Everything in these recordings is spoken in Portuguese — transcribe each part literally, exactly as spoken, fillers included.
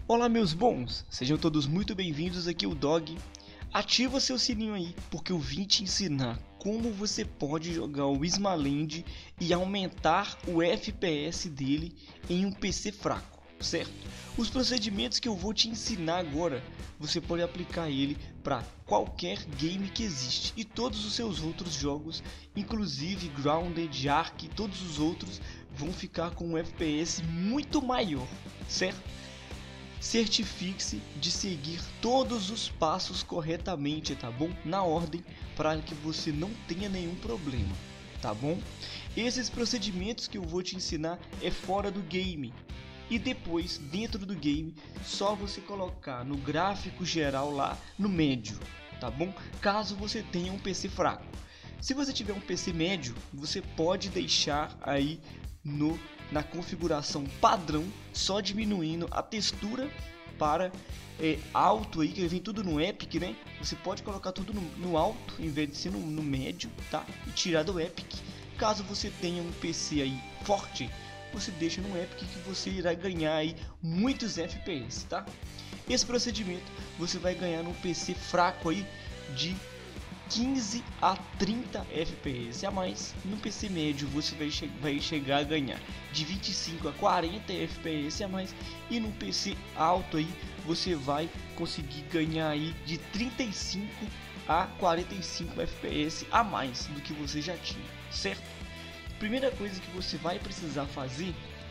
Olá meus bons, sejam todos muito bem-vindos, aqui é o Dog. Ativa seu sininho aí, porque eu vim te ensinar como você pode jogar o Ismaland e aumentar o F P S dele em um P C fraco, certo? Os procedimentos que eu vou te ensinar agora, você pode aplicar ele para qualquer game que existe e todos os seus outros jogos, inclusive Grounded, Ark, todos os outros vão ficar com um F P S muito maior, certo? Certifique-se de seguir todos os passos corretamente, tá bom? Na ordem, para que você não tenha nenhum problema, tá bom? Esses procedimentos que eu vou te ensinar é fora do game. E depois, dentro do game, só você colocar no gráfico geral lá no médio, tá bom? Caso você tenha um P C fraco. Se você tiver um P C médio, você pode deixar aí no, na configuração padrão, só diminuindo a textura para é, alto aí, que vem tudo no Epic, né? Você pode colocar tudo no, no alto, em vez de ser no, no médio, tá? E tirar do Epic. Caso você tenha um P C aí forte, você deixa no Epic que você irá ganhar aí muitos F P S, tá? Esse procedimento você vai ganhar num P C fraco aí de quinze a trinta F P S a mais. No P C médio você vai, che vai chegar a ganhar de vinte e cinco a quarenta F P S a mais, e no P C alto aí você vai conseguir ganhar aí de trinta e cinco a quarenta e cinco F P S a mais do que você já tinha, certo? Primeira coisa que você vai precisar fazer,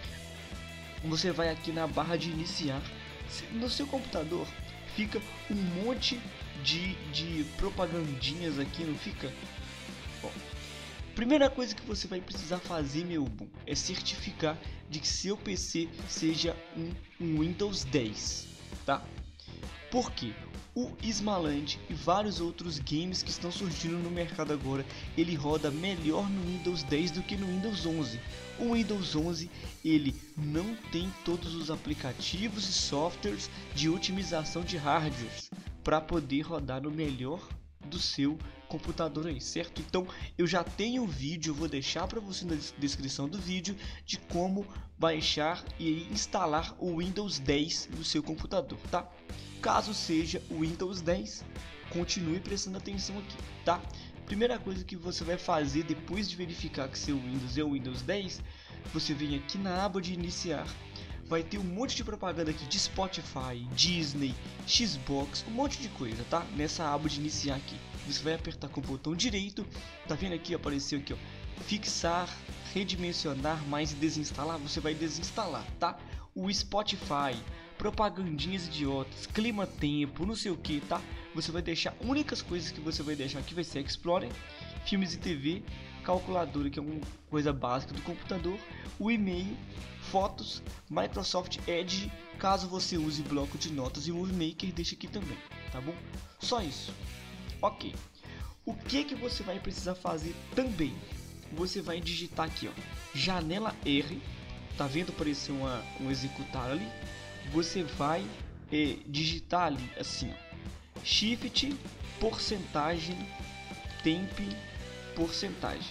você vai aqui na barra de iniciar. No seu computador fica um monte de, de propagandinhas aqui, não fica? Bom, primeira coisa que você vai precisar fazer, meu bom, é certificar de que seu P C seja um, um Windows dez, tá? Por quê? O Ismaland e vários outros games que estão surgindo no mercado agora, ele roda melhor no Windows dez do que no Windows onze. O Windows onze ele não tem todos os aplicativos e softwares de otimização de hardware para poder rodar no melhor do seu computador aí, certo? Então eu já tenho um vídeo, eu vou deixar para você na descrição do vídeo, de como baixar e instalar o Windows dez no seu computador, tá? Caso seja o Windows dez, continue prestando atenção aqui, tá? Primeira coisa que você vai fazer depois de verificar que seu Windows é o Windows dez, você vem aqui na aba de iniciar, vai ter um monte de propaganda aqui de Spotify, Disney, Xbox, um monte de coisa, tá? Nessa aba de iniciar aqui, você vai apertar com o botão direito, tá vendo aqui, apareceu aqui, ó, fixar, redimensionar, mais desinstalar, você vai desinstalar, tá? O Spotify, propagandinhas idiotas, clima tempo, não sei o que, tá? Você vai deixar, únicas coisas que você vai deixar aqui vai ser Explorer, filmes e T V, calculadora, que é uma coisa básica do computador, o e-mail, fotos, Microsoft Edge, caso você use bloco de notas, e o Movie Maker deixa aqui também, tá bom? Só isso. Ok. O que que você vai precisar fazer também? Você vai digitar aqui, ó, janela R, tá vendo aparecer uma, um executar ali? Você vai é, digitar ali assim, ó, shift porcentagem temp porcentagem.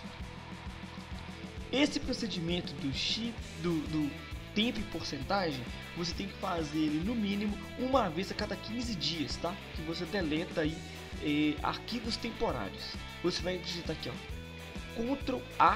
Esse procedimento do shift do, do temp porcentagem você tem que fazer ele no mínimo uma vez a cada quinze dias, tá? Que você deleta aí é, arquivos temporários. Você vai digitar aqui, ó, Ctrl A,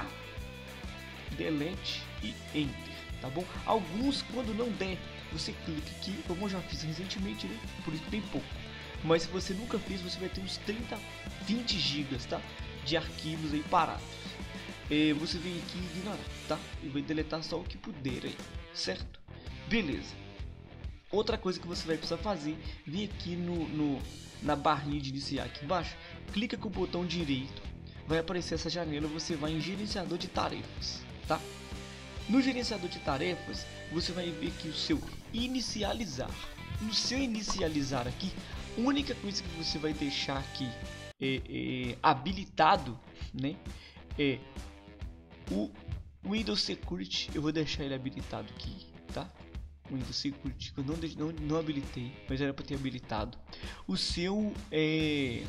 delete e enter, tá bom? Alguns, quando não der, você clica aqui, como eu já fiz recentemente, né? Por isso tem pouco. Mas se você nunca fez, você vai ter uns trinta, vinte gigas, tá? De arquivos aí parados. É, você vem aqui e ignorar, tá? E vai deletar só o que puder aí, certo? Beleza. Outra coisa que você vai precisar fazer, vem aqui no, no, na barrinha de iniciar aqui embaixo, clica com o botão direito, vai aparecer essa janela, você vai em gerenciador de tarefas, tá? No gerenciador de tarefas, você vai ver que o seu inicializar, no seu inicializar aqui, a única coisa que você vai deixar aqui é, é, habilitado, né, é o Windows Security. Eu vou deixar ele habilitado aqui, tá? O Windows Security que eu não, não, não habilitei, mas era para ter habilitado. O seu é,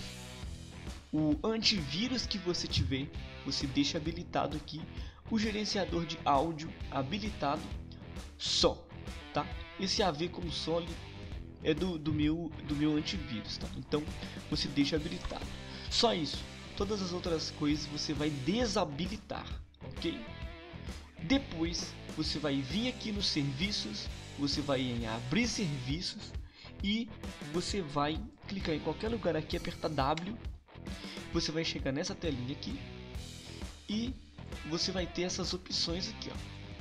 o antivírus que você tiver, você deixa habilitado aqui. O gerenciador de áudio habilitado só, tá? esse A V console é do, do, meu, do meu antivírus, tá? Então você deixa habilitado. Só isso. Todas as outras coisas você vai desabilitar, ok? Depois você vai vir aqui nos serviços, você vai em abrir serviços e você vai clicar em qualquer lugar aqui, apertar W. Você vai chegar nessa telinha aqui e você vai ter essas opções aqui,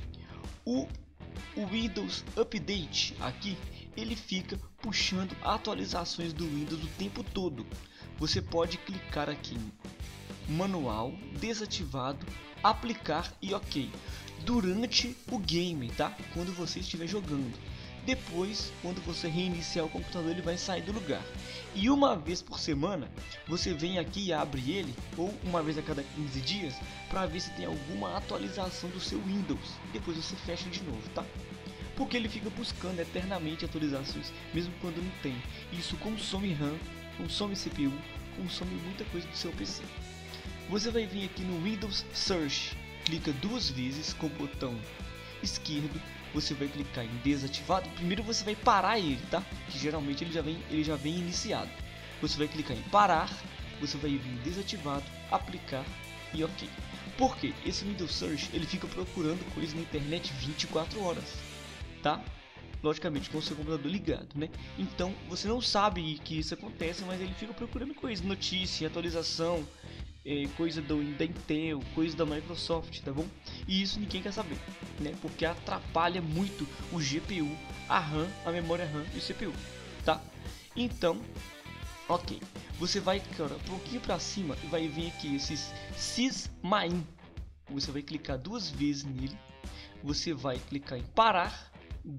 ó. O, o Windows Update aqui, ele fica puxando atualizações do Windows o tempo todo. Você pode clicar aqui em manual, desativado, aplicar e ok durante o game, tá? Quando você estiver jogando. Depois, quando você reiniciar o computador, ele vai sair do lugar. E uma vez por semana, você vem aqui e abre ele, ou uma vez a cada quinze dias, para ver se tem alguma atualização do seu Windows. Depois você fecha de novo, tá? Porque ele fica buscando eternamente atualizações, mesmo quando não tem. Isso consome RAM, consome C P U, consome muita coisa do seu P C. Você vai vir aqui no Windows Search, clica duas vezes com o botão esquerdo, você vai clicar em desativado. Primeiro você vai parar ele, tá? Que geralmente ele já vem, ele já vem iniciado. Você vai clicar em parar, você vai vir em desativado, aplicar e ok. Porque esse Windows Search ele fica procurando coisa na internet vinte e quatro horas, tá? Logicamente com o seu computador ligado, né? Então você não sabe que isso acontece, mas ele fica procurando coisa, notícia, atualização, é, coisa do, da Intel, coisa da Microsoft, tá bom? E isso ninguém quer saber, né? Porque atrapalha muito o G P U, a RAM, a memória RAM e o C P U, tá? Então, ok. Você vai, cara, um pouquinho para cima e vai vir aqui esses sysmain. Você vai clicar duas vezes nele. Você vai clicar em parar,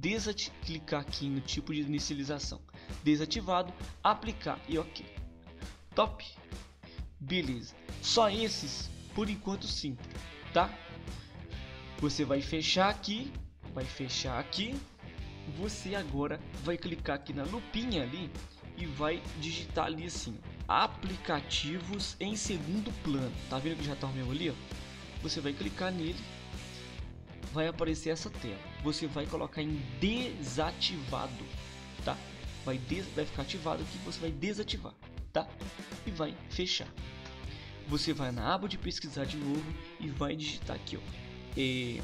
clicar aqui no tipo de inicialização, desativado, aplicar e ok. Top. Beleza. Só esses por enquanto sim, tá? Você vai fechar aqui, vai fechar aqui. Você agora vai clicar aqui na lupinha ali e vai digitar ali assim, aplicativos em segundo plano. Tá vendo que já tá o meu ali, ó? Você vai clicar nele, vai aparecer essa tela. Você vai colocar em desativado, tá? Vai, des vai ficar ativado aqui, você vai desativar, tá? E vai fechar. Você vai na aba de pesquisar de novo e vai digitar aqui, ó, é,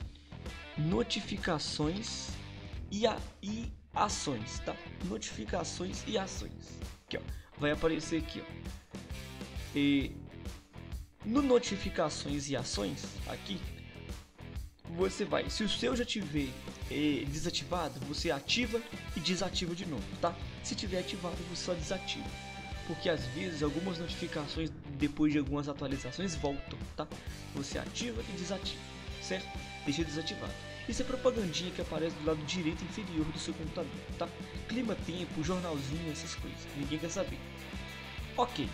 notificações e, a, e ações, tá? Notificações e ações. Aqui, ó, vai aparecer aqui, ó, é, no notificações e ações aqui. Você vai, se o seu já tiver é, desativado, você ativa e desativa de novo, tá? Se tiver ativado, você só desativa, porque às vezes algumas notificações depois de algumas atualizações voltam, tá? Você ativa e desativa, certo? Deixa desativado. Isso é propagandinha que aparece do lado direito inferior do seu computador, tá? Clima tempo, jornalzinho, essas coisas, ninguém quer saber. Ok.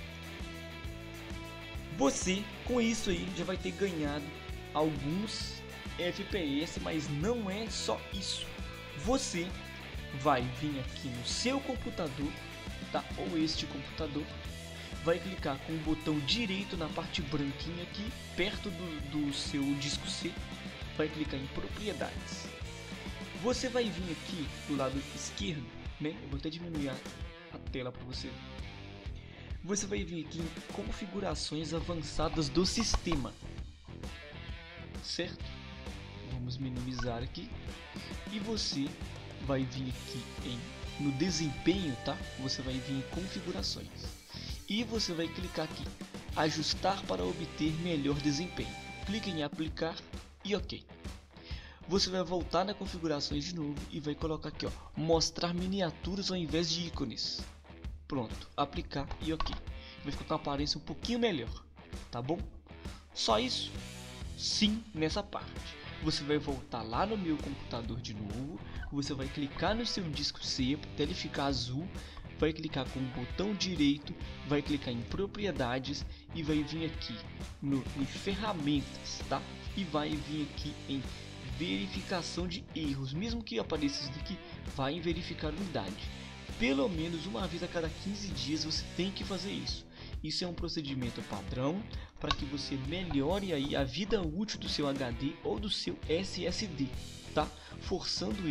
Você, com isso aí, já vai ter ganhado alguns F P S, mas não é só isso. Você vai vir aqui no seu computador, tá? Ou este computador, vai clicar com o botão direito na parte branquinha aqui, perto do, do seu disco C, vai clicar em propriedades. Você vai vir aqui do lado esquerdo, né? Eu vou até diminuir a, a tela para você ver. Você vai vir aqui em configurações avançadas do sistema, certo? Vamos minimizar aqui e você vai vir aqui em no desempenho, tá? Você vai vir em configurações e você vai clicar aqui ajustar para obter melhor desempenho. Clique em aplicar e ok. Você vai voltar na configurações de novo e vai colocar aqui, ó, mostrar miniaturas ao invés de ícones. Pronto, aplicar e ok. Vai ficar com a aparência um pouquinho melhor, tá bom? Só isso? Sim, nessa parte. Você vai voltar lá no meu computador de novo. Você vai clicar no seu disco C até ele ficar azul. Vai clicar com o botão direito, vai clicar em propriedades e vai vir aqui no, em ferramentas, tá? E vai vir aqui em verificação de erros. Mesmo que apareça isso daqui, vai em verificar unidade. Pelo menos uma vez a cada quinze dias você tem que fazer isso. Isso é um procedimento padrão para que você melhore aí a vida útil do seu H D ou do seu S S D, tá? Forçando ele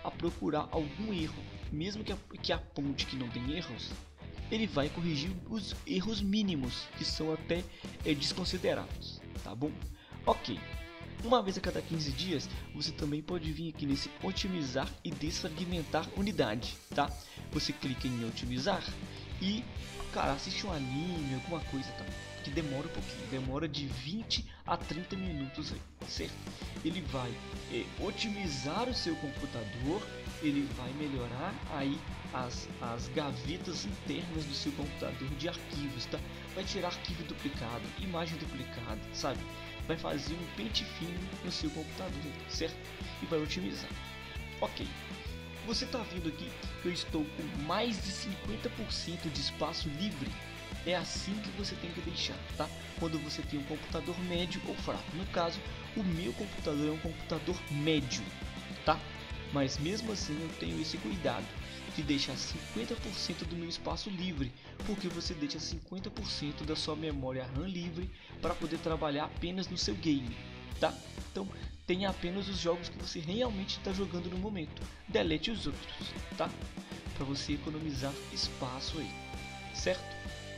a procurar algum erro, mesmo que, que aponte que não tem erros, ele vai corrigir os erros mínimos, que são até é, desconsiderados, tá bom? Ok, uma vez a cada quinze dias, você também pode vir aqui nesse otimizar e desfragmentar unidade, tá? Você clica em otimizar e, cara, assiste um anime, alguma coisa, tá? Que demora um pouquinho, demora de vinte a trinta minutos aí, certo? Ele vai é, otimizar o seu computador, ele vai melhorar aí as, as gavetas internas do seu computador de arquivos, tá? Vai tirar arquivo duplicado, imagem duplicada, sabe? Vai fazer um pente fino no seu computador, certo? E vai otimizar. Ok. Você está vendo aqui que eu estou com mais de cinquenta por cento de espaço livre. É assim que você tem que deixar, tá? Quando você tem um computador médio ou fraco. No caso, o meu computador é um computador médio, tá? Mas mesmo assim eu tenho esse cuidado de deixar cinquenta por cento do meu espaço livre, porque você deixa cinquenta por cento da sua memória RAM livre para poder trabalhar apenas no seu game, tá? Então tenha apenas os jogos que você realmente está jogando no momento, delete os outros, tá? Para você economizar espaço aí, certo?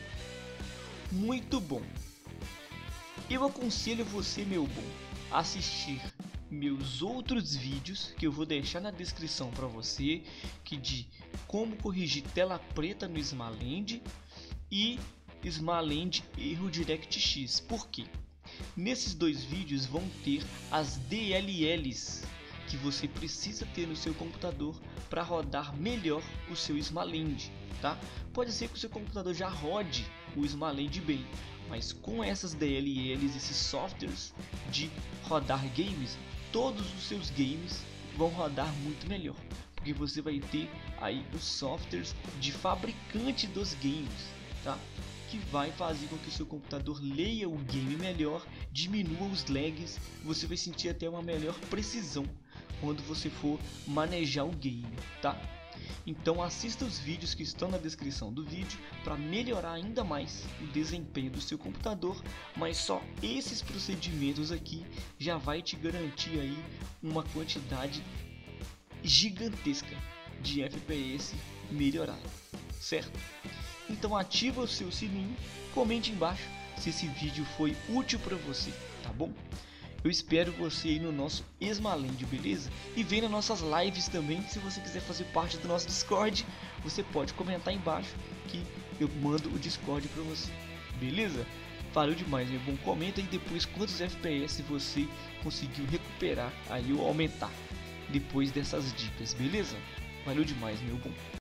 Muito bom. Eu aconselho você, meu bom, a assistir meus outros vídeos que eu vou deixar na descrição para você, que de como corrigir tela preta no Smaland e Smaland erro DirectX. Por quê? Nesses dois vídeos vão ter as D L Ls que você precisa ter no seu computador para rodar melhor o seu Smaland, tá? Pode ser que o seu computador já rode o Smaland bem, mas com essas D L Ls, esses softwares de rodar games, todos os seus games vão rodar muito melhor, porque você vai ter aí os softwares de fabricante dos games, tá? Que vai fazer com que o seu computador leia o game melhor, diminua os lags, você vai sentir até uma melhor precisão quando você for manejar o game, tá? Então assista os vídeos que estão na descrição do vídeo para melhorar ainda mais o desempenho do seu computador, mas só esses procedimentos aqui já vai te garantir aí uma quantidade gigantesca de F P S melhorado, certo? Então ativa o seu sininho, comente embaixo se esse vídeo foi útil para você, tá bom? Eu espero você aí no nosso Smaland, beleza? E vem nas nossas lives também. Se você quiser fazer parte do nosso Discord, você pode comentar embaixo que eu mando o Discord para você, beleza? Valeu demais, meu bom. Comenta aí depois quantos F P S você conseguiu recuperar aí ou aumentar depois dessas dicas, beleza? Valeu demais, meu bom.